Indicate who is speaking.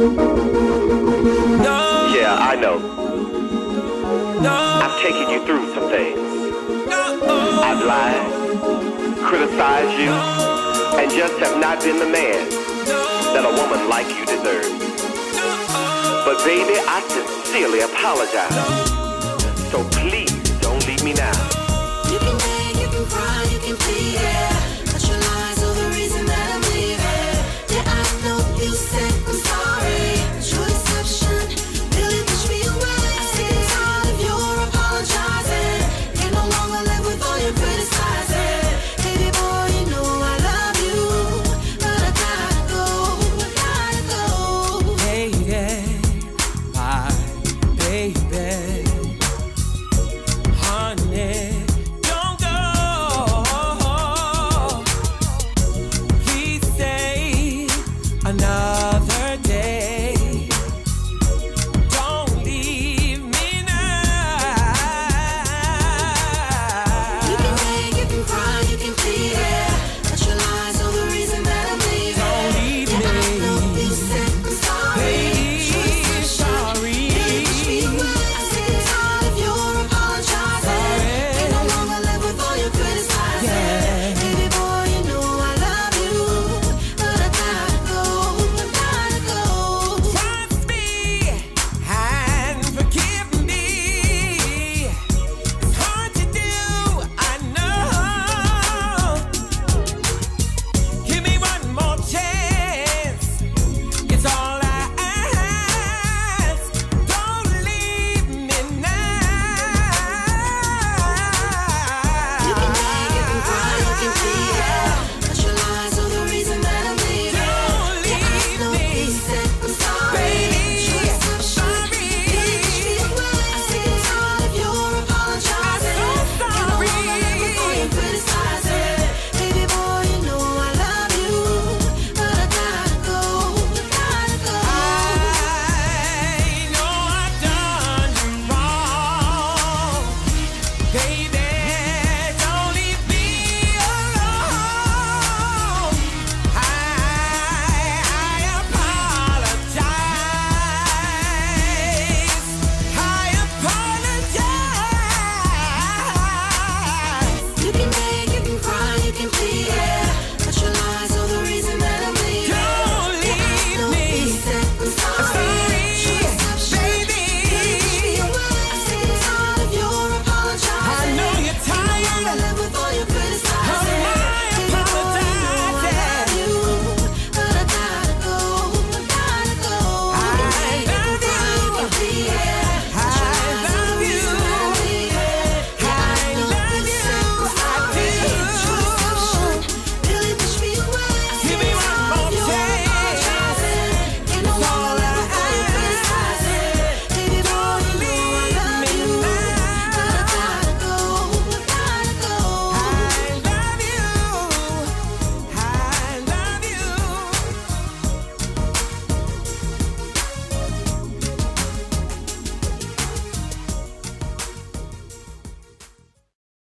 Speaker 1: Yeah, I know. I've taken you through some things. I've lied, criticized you, and just have not been the man that a woman like you deserves. But baby, I sincerely apologize. So please don't leave me now.